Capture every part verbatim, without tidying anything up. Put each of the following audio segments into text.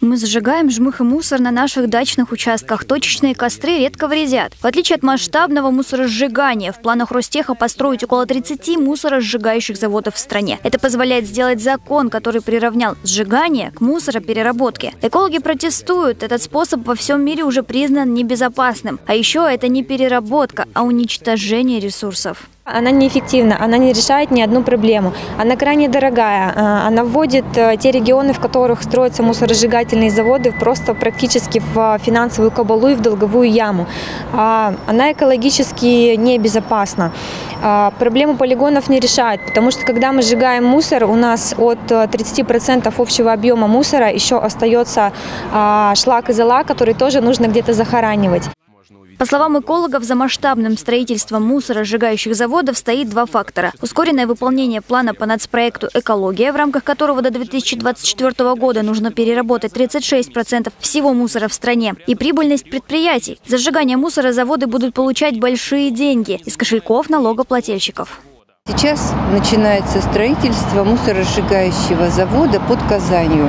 Мы сжигаем жмых и мусор на наших дачных участках. Точечные костры редко вредят. В отличие от масштабного мусоросжигания, в планах Ростеха построить около тридцати мусоросжигающих заводов в стране. Это позволяет сделать закон, который приравнял сжигание к мусоропереработке. Экологи протестуют. Этот способ во всем мире уже признан небезопасным. А еще это не переработка, а уничтожение ресурсов. Она неэффективна, она не решает ни одну проблему. Она крайне дорогая. Она вводит те регионы, в которых строятся мусоросжигательные заводы, просто практически в финансовую кабалу и в долговую яму. Она экологически небезопасна. Проблему полигонов не решает, потому что когда мы сжигаем мусор, у нас от тридцати процентов общего объема мусора еще остается шлак и зола, который тоже нужно где-то захоранивать. По словам экологов, за масштабным строительством мусоросжигающих заводов стоит два фактора. Ускоренное выполнение плана по нацпроекту «Экология», в рамках которого до две тысячи двадцать четвёртого года нужно переработать тридцать шесть процентов всего мусора в стране, и прибыльность предприятий. За сжигание мусора заводы будут получать большие деньги из кошельков налогоплательщиков. Сейчас начинается строительство мусоросжигающего завода под Казанью.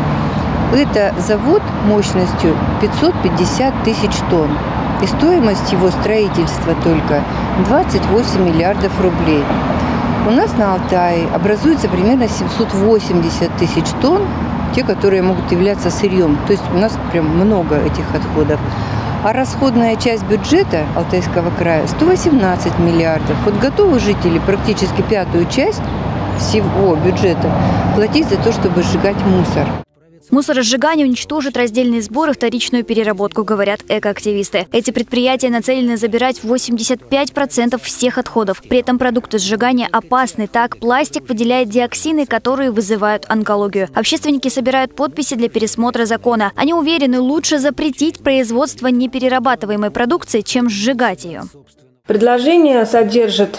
Это завод мощностью пятьсот пятьдесят тысяч тонн. И стоимость его строительства только двадцать восемь миллиардов рублей. У нас на Алтае образуется примерно семьсот восемьдесят тысяч тонн, те, которые могут являться сырьем. То есть у нас прям много этих отходов. А расходная часть бюджета Алтайского края сто восемнадцать миллиардов. Вот готовы жители практически пятую часть всего бюджета платить за то, чтобы сжигать мусор. Мусоросжигание уничтожит раздельные сборы и вторичную переработку, говорят экоактивисты. Эти предприятия нацелены забирать восемьдесят пять процентов всех отходов. При этом продукты сжигания опасны. Так, пластик выделяет диоксины, которые вызывают онкологию. Общественники собирают подписи для пересмотра закона. Они уверены, лучше запретить производство неперерабатываемой продукции, чем сжигать ее. Предложение содержит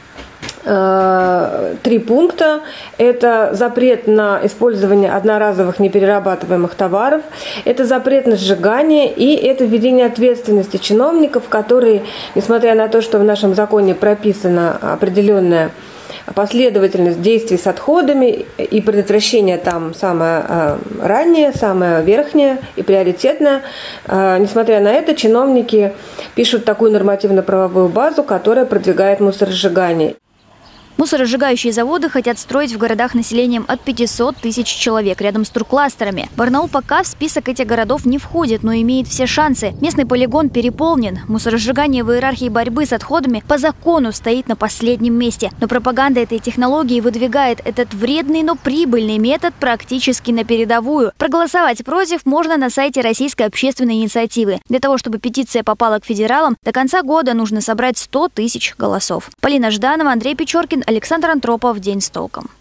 три пункта. Это запрет на использование одноразовых неперерабатываемых товаров, это запрет на сжигание и это введение ответственности чиновников, которые, несмотря на то, что в нашем законе прописана определенная последовательность действий с отходами и предотвращение там самое раннее, самое верхнее и приоритетное, несмотря на это, чиновники пишут такую нормативно-правовую базу, которая продвигает мусоросжигание. Мусоросжигающие заводы хотят строить в городах населением от пятисот тысяч человек рядом с туркластерами. Барнаул пока в список этих городов не входит, но имеет все шансы. Местный полигон переполнен. Мусоросжигание в иерархии борьбы с отходами по закону стоит на последнем месте. Но пропаганда этой технологии выдвигает этот вредный, но прибыльный метод практически на передовую. Проголосовать против можно на сайте Российской общественной инициативы. Для того, чтобы петиция попала к федералам, до конца года нужно собрать сто тысяч голосов. Полина Жданова, Андрей Печоркин, Александр Антропов. День с толком.